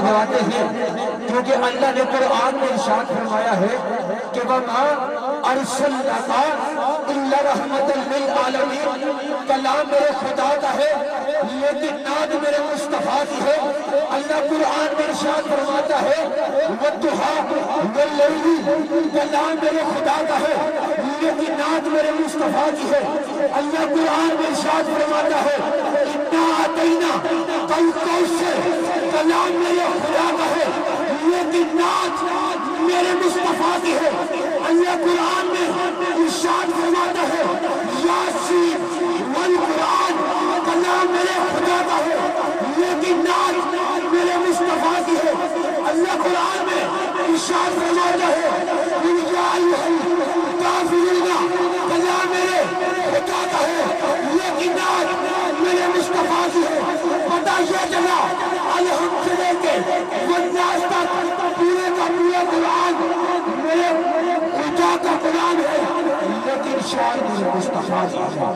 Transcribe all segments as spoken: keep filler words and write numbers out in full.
لگواتے ہیں، کیونکہ اللہ نے قرآن میں ارشاد فرمایا ہے کہ وَمَا أَرْسَلْنَاكَ إِلَّا رَحْمَةً لِلْعَالَمِينَ۔ کلام میرے خدا کا ہے لیکن ناد میرے مصطفیٰ کی ہے۔ اللہ قرآن میں ارشاد فرماتا ہے وَالضُّحَىٰ وَاللَّيْلِ، کلام میرے خدا کا ہے لیکن ناد میرے مصطفیٰ کی ہے۔ اللہ قرآن میں ارشاد فرماتا ہے اِنَّا أَعْطَيْنَاكَ الْكَوْثَرَ، کلام میرے خدا کا ہے لیکن ناد میرے مصطفیٰ کی ہے۔ اللہ قرآن میں ارشاد فرماتا ہے یاسین والقرآن، کلام میرے خدا کا ہے لیکن ناد میرے مصطفیٰ کی ہے۔ اللہ قرآن میں ارشاد فرماتا ہے یا ایھا الکافرون، کلام میرے خدا کا ہے لیکن ناد میرے مصطفیٰ کی ہے۔ پتہ یہ چلا الحمد سے لے کے والناس تک پورے کا پورا قرآن میرے خدا کا قرآن ہے لیکن شاید میرے مصطفیٰ کی ہے۔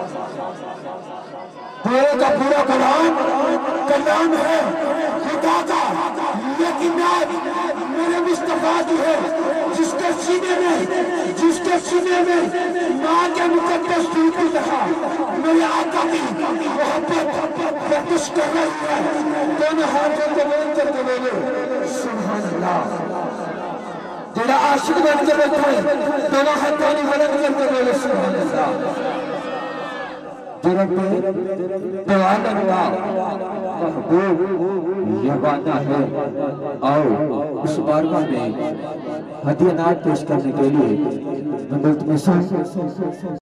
پورے کا پورا قرآن کلام ہے خدا کا لیکن ناد میرے مصطفیٰ کی ہے۔ جس کے سینے میں جس کے سینے میں ماں کے مقدس دودھ بھی رہا، میرے آقا کی محبت گردش کر رہی ہے۔ دونوں ہاتھوں کو بلند کر کے بولے سبحان اللہ۔ جڑا عاشق بن کے بیٹھے دونوں ہاتھوں کو بلند کر کے بولے سبحان اللہ۔ رب دوان اللہ محبوب یہ وعدہ ہے، آؤ اس بارگاہ میں ہدیہ نعت پیش کرنے کے لیے میں ملتمس ہوں۔